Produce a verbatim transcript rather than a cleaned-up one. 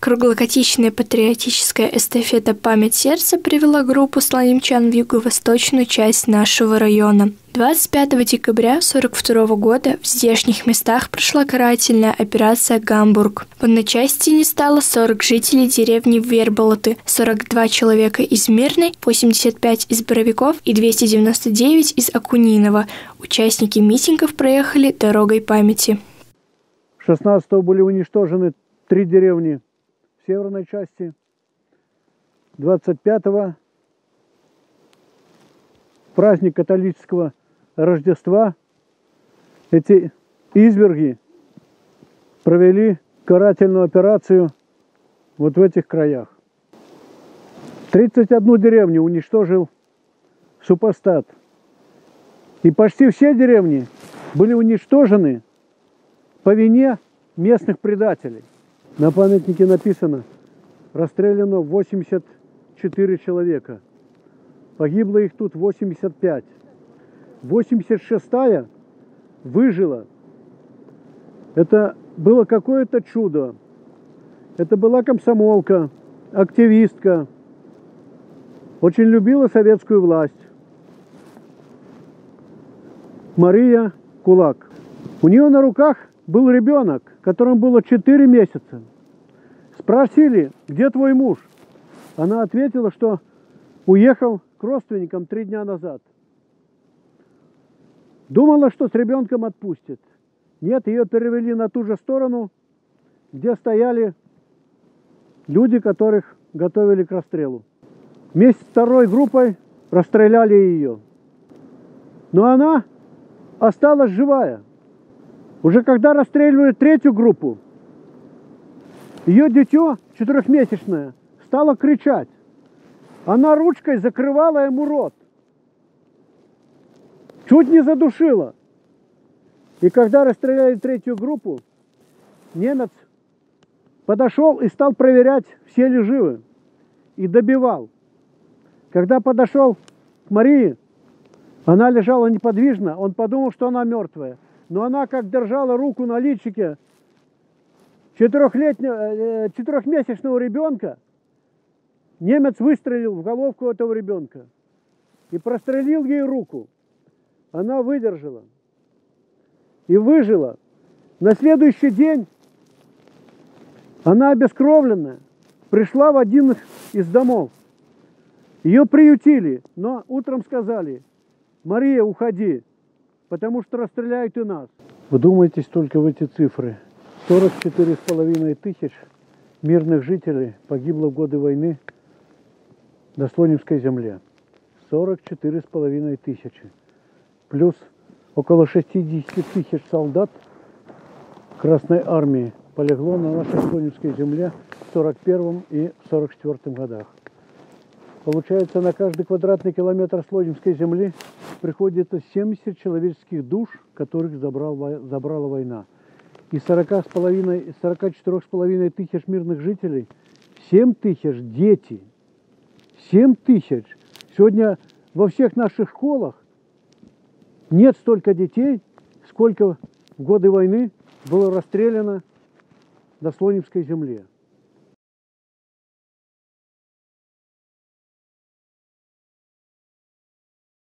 Круглогодичная патриотическая эстафета «Память сердца» привела группу слонимчан в юго-восточную часть нашего района. двадцать пятого декабря сорок второго года в здешних местах прошла карательная операция «Гамбург». В одной части не стало сорок жителей деревни Верболоты, сорок два человека из Мирной, восемьдесят пять из Боровиков и двести девяносто девять из Акунинова. Участники митингов проехали дорогой памяти. шестнадцатого были уничтожены три деревни в северной части. двадцать пятого праздник католического Рождества. Эти изверги провели карательную операцию вот в этих краях. тридцать одну деревню уничтожил супостат. И почти все деревни были уничтожены по вине местных предателей. На памятнике написано: расстреляно восемьдесят четыре человека. Погибло их тут восемьдесят пять. восемьдесят шестая выжила. Это было какое-то чудо. Это была комсомолка, активистка. Очень любила советскую власть. Мария Кулак. У нее на руках был ребенок, которому было четыре месяца. Спросили: где твой муж? Она ответила, что уехал к родственникам три дня назад. Думала, что с ребенком отпустит. Нет, ее перевели на ту же сторону, где стояли люди, которых готовили к расстрелу. Вместе с второй группой расстреляли ее. Но она осталась живая. Уже когда расстреливали третью группу, ее дитё, четырехмесячное, стало кричать. Она ручкой закрывала ему рот. Чуть не задушила. И когда расстреляли третью группу, немец подошел и стал проверять, все ли живы. И добивал. Когда подошел к Марии, она лежала неподвижно, он подумал, что она мертвая. Но она как держала руку на личике четырехлетнего, четырехмесячного ребенка, немец выстрелил в головку этого ребенка и прострелил ей руку. Она выдержала и выжила. На следующий день она, обескровленная, пришла в один из домов. Ее приютили, но утром сказали: Мария, уходи, потому что расстреляют и нас. Вдумайтесь только в эти цифры. сорок четыре с половиной тысяч мирных жителей погибло в годы войны на Слонимской земле. сорок четыре с половиной тысячи. Плюс около шестидесяти тысяч солдат Красной Армии полегло на нашей Слонимской земле в сорок первом и сорок четвёртом годах. Получается, на каждый квадратный километр Слонимской земли приходится семьдесят человеческих душ, которых забрал, забрала война. Из сорока четырёх с половиной тысяч мирных жителей семь тысяч дети. семь тысяч. Сегодня во всех наших школах нет столько детей, сколько в годы войны было расстреляно на Слонимской земле.